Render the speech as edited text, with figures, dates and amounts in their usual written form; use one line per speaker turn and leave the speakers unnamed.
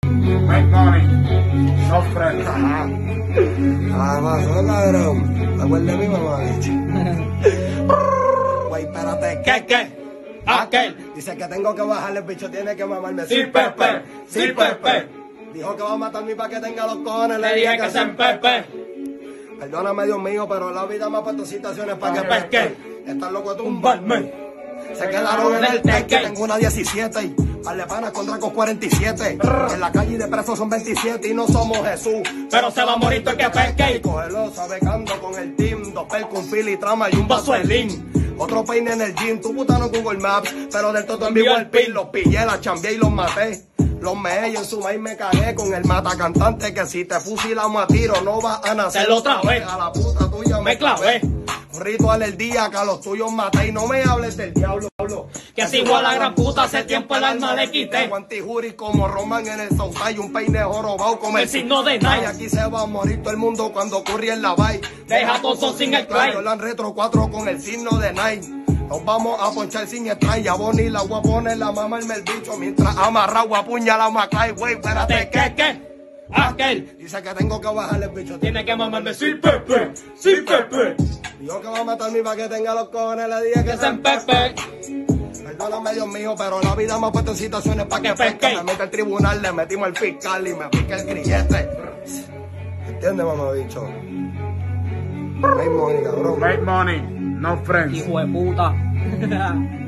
Make money, no friends.
Pasó, cabrón. ¿Te acuerdas de mi mamá, bicho? Güey, espérate.
¿Qué? Aquel.
Dice que tengo que bajarle, el bicho tiene que mamarme.
Sí, Pepe. Sí, Pepe.
Dijo que va a matarme para que tenga los cojones.
Le dije que se Pepe.
Perdóname, Dios mío, pero la vida me ha puesto situaciones para que
pesque.
Estás loco de
Un barman.
Se quedaron en el teque. Tengo una 17 y par de panas con Dracos 47. En la calle de presos son 27 y no somos Jesús.
Pero se va a morir todo el que pesque.
Cógelo, sabecando con el team. Dos percos, un fili, trama y un vaso de lean. Otro peine en el gym, tu puta no Google Maps. Pero del todo en vivo el pin. Los pillé, la chambié y los maté. Los meé y en su maíz me cagué con el mata cantante que si te fusilamos a tiro no vas a nacer.
Hacerlo otra vez.
A la puta tuya
Me clavé.
Un ritual el día que a los tuyos maté y no me hables del diablo.
Que si igual a la gran puta hace tiempo el alma le quité.
Antijuri como Roman en el Southside, un peine jorobado como
El signo de Nike.
Aquí se va a morir todo el mundo cuando ocurre en la bay.
Deja todo sin el cry.
Yo la retro 4 con el signo de Nike. Nos vamos a ponchar sin strike. Ya Bonnie la voy a poner la mama el bicho. Mientras amarrado apuñala a Maclay. Güey, espérate.
¿Qué? Aquel.
Dice que tengo que bajarle el bicho.
Tiene que mamarme. Sí, Pepe. Sí, Pepe.
Dijo que va a matarme para que tenga los cojones. Le dije que
Que se Pepe.
Perdóname, Dios mío, pero la vida me ha puesto en situaciones para que pesque. Me mete el tribunal, le metimos el fiscal y me pique el grillete. ¿Entiendes, mamá bicho? Make money, cabrón.
Make money, no friends.
Hijo de puta.